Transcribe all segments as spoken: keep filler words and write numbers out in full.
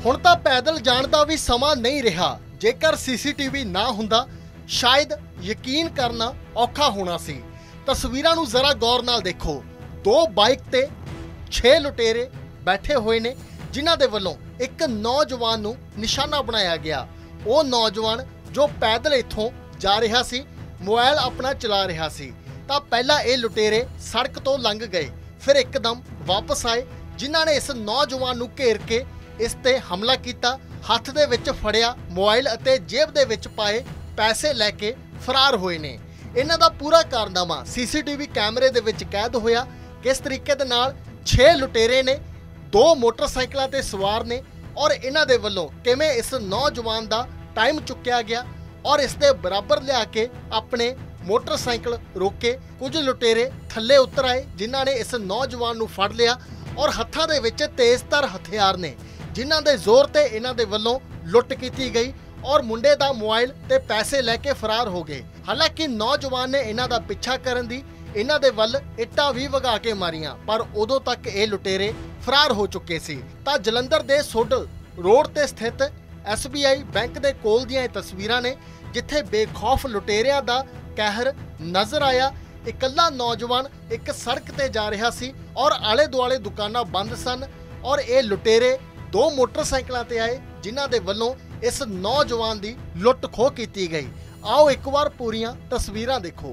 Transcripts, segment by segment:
ਹੁਣ ਤਾਂ ਪੈदल ਜਾਣ ਦਾ ਵੀ ਸਮਾਂ नहीं रहा। जेकर सीसीटीवी ना हुंदा शायद यकीन करना औखा होना सी। तस्वीरां नूं जरा गौर नाल देखो। दो बाइक ते छे लुटेरे बैठे हुए ने जिन्हां दे वल्लों एक नौजवान नूं निशाना बनाया गया। वो नौजवान जो पैदल इत्थों जा रहा सी, मोबाइल अपना चला रहा सी, तां पहला ये लुटेरे सड़क तो लंघ गए, फिर एकदम वापस आए जिन्हां ने इस नौजवान नूं घेर के इस ते हमला किया। हत्थ दे विच फड़िया मोबाइल अते जेब दे विच पाए पैसे लैके फरार होए ने। इन्हां दा पूरा कारनामा सीसीटीवी कैमरे दे विच कैद होया। किस तरीके दे नाल छे लुटेरे ने, दो मोटरसाइकिलों ते सवार ने और इन्हां दे वल्लों किवें इस नौजवान दा टाइम चुक्या गया और इस दे बराबर लिया के अपने मोटरसाइकिल रोके। कुछ लुटेरे थल्ले उतर आए जिन्हां ने इस नौजवान नूं फड़ लिया और हत्थां दे विच तेज़धार हथियार ने जिन्हां दे जोर ते इन्हां दे वल्लों लुੱਟ की गई और मुंडे दा मोबाइल ते पैसे लैके फरार हो गए। हालांकि नौजवान ने इन्हां दा पिछा करन दी इन्हां दे वल इट्टां भी वगा के मारियां, पर उदों तक ये लुटेरे फरार हो चुके सी। तां जलंधर दे सोडल रोड ते स्थित एस बी आई बैंक दे कोल दीआं तस्वीरां ने जिथे बेखौफ लुटेरियां दा कहर नज़र आया। इकल्ला नौजवान एक सड़क ते जा रहा सी और आले दुआले दुकानां बंद सन और ये लुटेरे दो मोटरसाइकिलों ते आए जिन्हां दे वल्लों इस नौजवान दी लुੱਟ ਖੋਹ की गई। आओ एक बार पूरियां तस्वीरां देखो।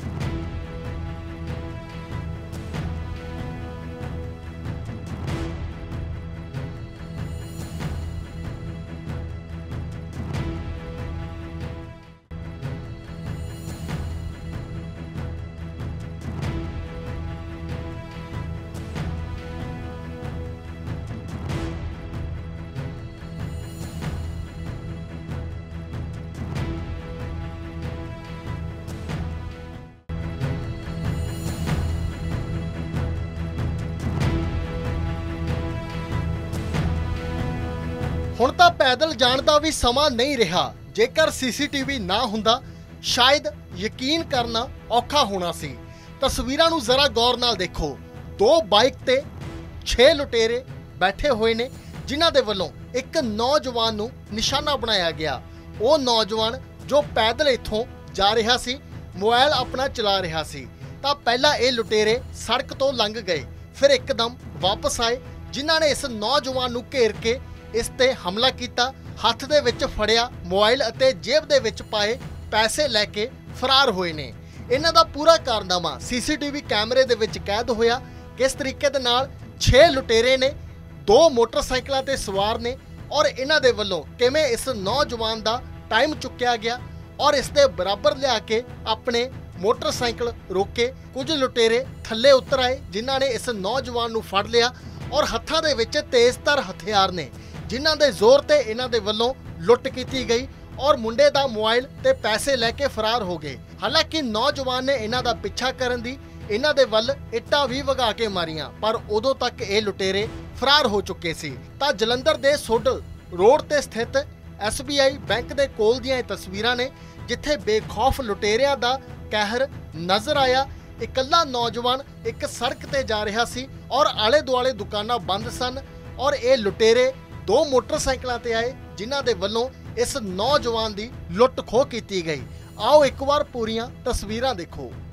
ਹੁਣ ਤਾਂ ਪੈदल ਜਾਣ ਦਾ ਵੀ ਸਮਾਂ नहीं रहा। जेकर सीसीटीवी ना हुंदा शायद यकीन करना औखा होना सी। तस्वीरां नूं जरा गौर नाल देखो। दो बाइक ते छे लुटेरे बैठे हुए ने जिन्हां दे वल्लों एक नौजवान नूं निशाना बनाया गया। वो नौजवान जो पैदल इत्थों जा रहा सी, मोबाइल अपना चला रहा सी, तां पहला ये लुटेरे सड़क तो लंघ गए, फिर एकदम वापस आए जिन्हां ने इस नौजवान नूं घेर के इस ते हमला किया। हत्थ दे विच फड़िया मोबाइल अते जेब दे विच पाए पैसे लैके फरार होए ने। इन्हां दा पूरा कारनामा सीसीटीवी कैमरे दे विच कैद होया। किस तरीके दे नाल छे लुटेरे ने, दो मोटरसाइकिलों ते सवार ने और इन्हां दे वल्लों किवें इस नौजवान दा टाइम चुक्या गया और इस दे बराबर लिया के अपने मोटरसाइकिल रोके। कुछ लुटेरे थल्ले उतर आए जिन्हां ने इस नौजवान नूं फड़ लिया और हत्थां दे विच तेज़धार हथियार ने जिन्हां दे जोर ते इन्हां दे वल्लों लुੱਟ की गई और मुंडे दा मोबाइल ते पैसे लैके फरार हो गए। हालांकि नौजवान ने इन्हां दा पिछा करन दी इन्हां दे वल इट्टां भी वगा के मारियां, पर उदों तक ये लुटेरे फरार हो चुके सी। तां जलंधर दे सोडल रोड ते स्थित एस बी आई बैंक दे कोल दीआं तस्वीरां ने जिथे बेखौफ लुटेरियां दा कहर नज़र आया। इकल्ला नौजवान एक सड़क ते जा रहा सी और आले दुआले दुकानां बंद सन और ये लुटेरे दो मोटरसाइकिलों ते आए जिन्हां दे वल्लों इस नौजवान दी लुੱਟ ਖੋਹ की गई। आओ एक बार पूरियां तस्वीरां देखो।